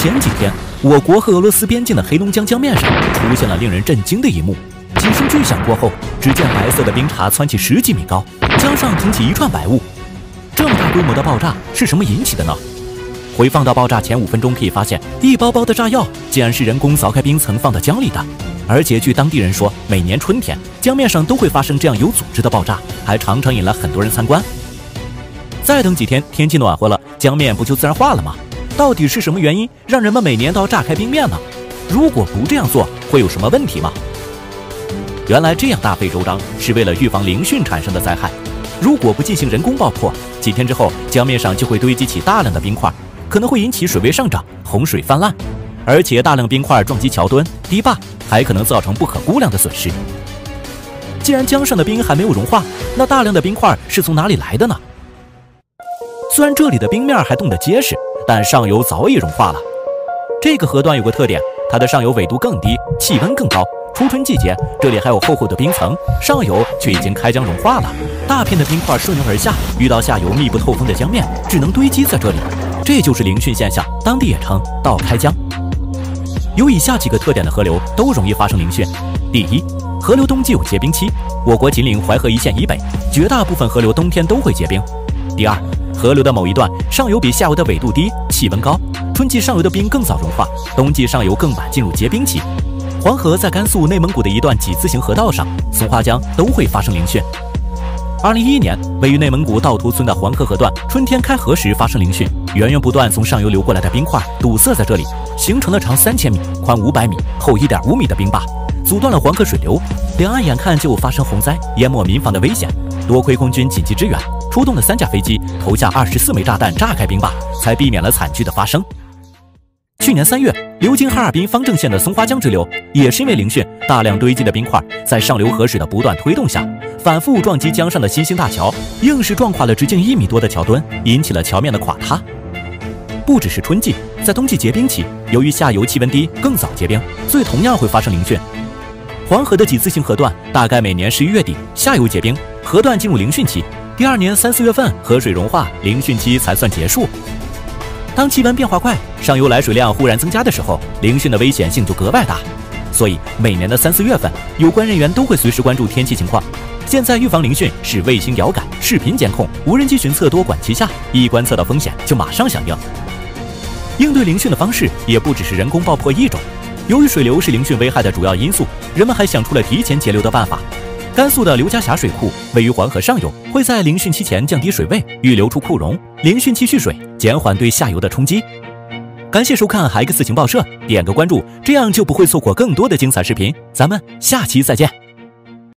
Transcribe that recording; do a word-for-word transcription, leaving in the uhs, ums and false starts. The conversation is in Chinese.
前几天，我国和俄罗斯边境的黑龙江江面上出现了令人震惊的一幕。几声巨响过后，只见白色的冰碴蹿起十几米高，江上腾起一串白雾。这么大规模的爆炸是什么引起的呢？回放到爆炸前五分钟，可以发现一包包的炸药竟然是人工凿开冰层放到江里的。而且据当地人说，每年春天江面上都会发生这样有组织的爆炸，还常常引来很多人参观。再等几天，天气暖和了，江面不就自然化了吗？到底是什么原因让人们每年都要炸开冰面呢？如果不这样做，会有什么问题吗？原来这样大费周章是为了预防凌汛产生的灾害。如果不进行人工爆破，几天之后江面上就会堆积起大量的冰块，可能会引起水位上涨、洪水泛滥，而且大量冰块撞击桥墩、堤坝，还可能造成不可估量的损失。既然江上的冰还没有融化，那大量的冰块是从哪里来的呢？虽然这里的冰面还冻得结实，但上游早已融化了。这个河段有个特点，它的上游纬度更低，气温更高。初春季节，这里还有厚厚的冰层，上游却已经开江融化了。大片的冰块顺流而下，遇到下游密不透风的江面，只能堆积在这里。这就是凌汛现象，当地也称倒开江。有以下几个特点的河流都容易发生凌汛。第一，河流冬季有结冰期，我国秦岭淮河一线以北，绝大部分河流冬天都会结冰。第二，河流的某一段上游比下游的纬度低，气温高，春季上游的冰更早融化，冬季上游更晚进入结冰期。黄河在甘肃、内蒙古的一段几字形河道上，松花江都会发生凌汛。二零一一年，位于内蒙古道图村的黄河河段，春天开河时发生凌汛，源源不断从上游流过来的冰块堵塞在这里，形成了长三千米、宽五百米、厚一点五米的冰坝，阻断了黄河水流。两岸眼看就发生洪灾、淹没民房的危险，多亏空军紧急支援，出动了三架飞机，投下二十四枚炸弹炸开冰坝，才避免了惨剧的发生。去年三月，流经哈尔滨方正县的松花江支流，也是因为凌汛，大量堆积的冰块在上流河水的不断推动下，反复撞击江上的新兴大桥，硬是撞垮了直径一米多的桥墩，引起了桥面的垮塌。不只是春季，在冬季结冰期，由于下游气温低，更早结冰，所以同样会发生凌汛。黄河的几字形河段大概每年十一月底下游结冰，河段进入凌汛期，第二年三四月份河水融化，凌汛期才算结束。当气温变化快，上游来水量忽然增加的时候，凌汛的危险性就格外大。所以每年的三四月份，有关人员都会随时关注天气情况。现在预防凌汛是卫星遥感、视频监控、无人机巡测多管齐下，一观测到风险就马上响应。应对凌汛的方式也不只是人工爆破一种。由于水流是凌汛危害的主要因素，人们还想出了提前节流的办法。甘肃的刘家峡水库位于黄河上游，会在凌汛期前降低水位，预留出库容，凌汛期蓄水，减缓对下游的冲击。感谢收看 X 情报社，点个关注，这样就不会错过更多的精彩视频。咱们下期再见。